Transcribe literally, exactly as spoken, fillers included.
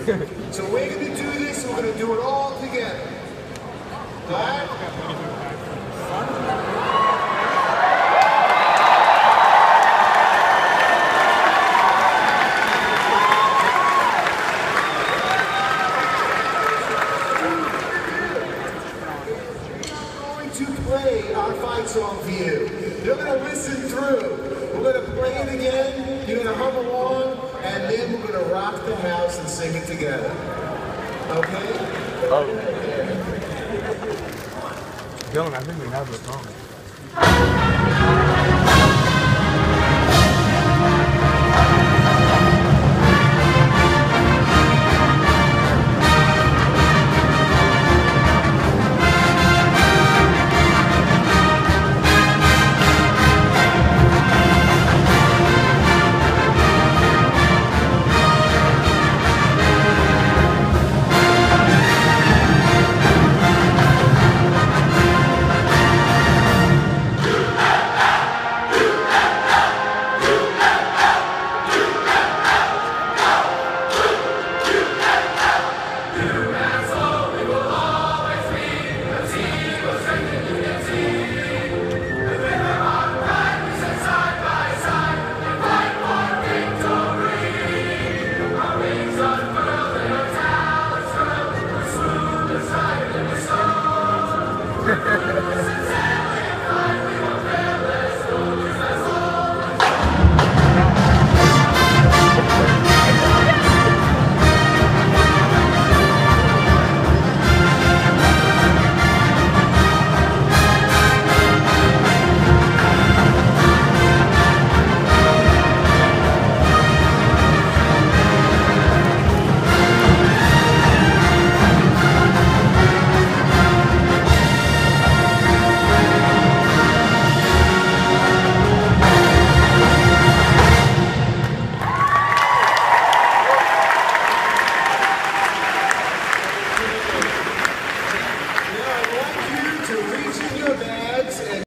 So we're going to do this, and we're going to do it all together. All right? To play our fight song for you. You're going to listen through. We're going to play it again. You're going to hum along, and then we're going to rock the house and sing it together. Okay? Oh. Dylan, I think we have the song.